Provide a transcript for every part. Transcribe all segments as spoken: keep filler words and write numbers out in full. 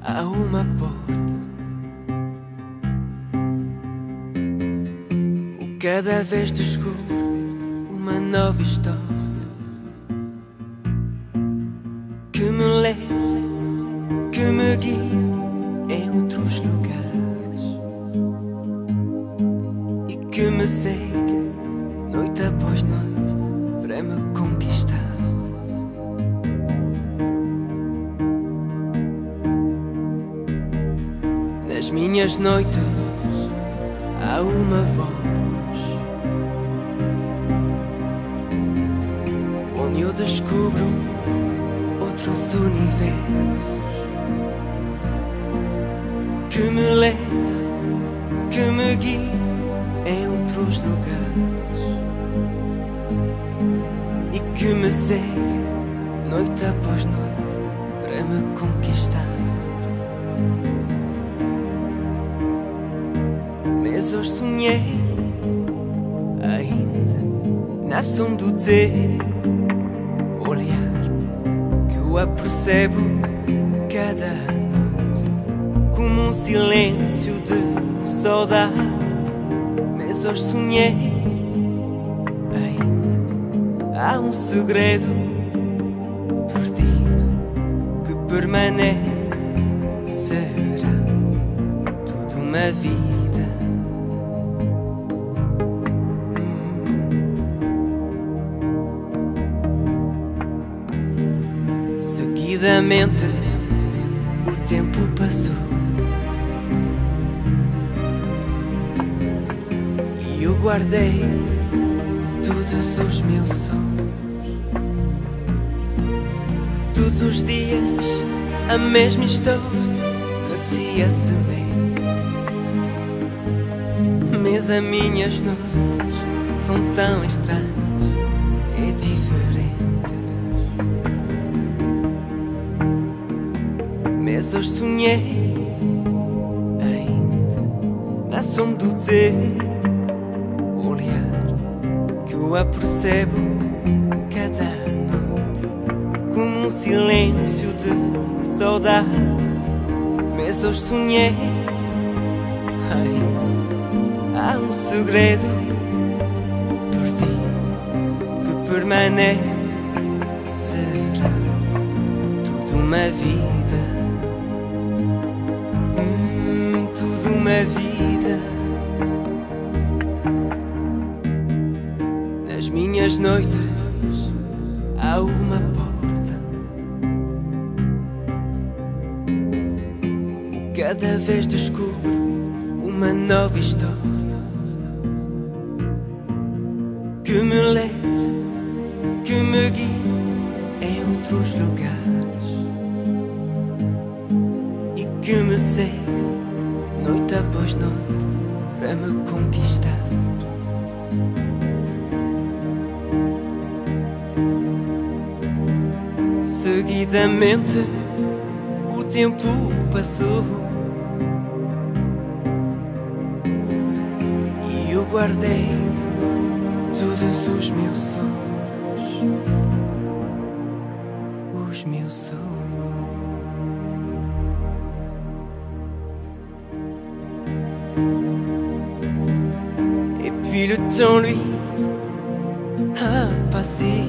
há uma porta. O cada vez descubro uma nova história que me leva, que me guia em outros lugares e que me segue noite após noite para me conquistar. Nas minhas noites há uma voz onde eu descubro outros universos que me leva, que me guia em outros lugares e que me segue noite após noite para me conquistar. Mas hoje sonhei ainda na som do teu olhar, que eu apercebo cada noite como um silêncio de saudade. Mas hoje sonhei ainda há um segredo perdido que permanecerá toda uma vida. Seguidamente o tempo passou e eu guardei todos os meus sonhos. Todos os dias a mesma história que se a semeia, mas as minhas noites são tão estranhas e diferentes. Mas hoje sonhei ainda na som do teu olhar, que eu apercebo cada noite como um silêncio de saudade. Mas hoje sonhei ainda há um segredo perdido que permanecerá toda uma vida. Uma vida. Nas minhas noites há uma porta. Cada vez descubro uma nova história que me leva, que me guia em outros lugares e que me segue noite após noite para me conquistar. Seguidamente o tempo passou e eu guardei todos os meus sonhos, os meus sonhos. Puis le temps lui a passé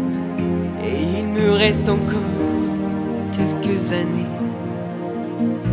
et il me reste encore quelques années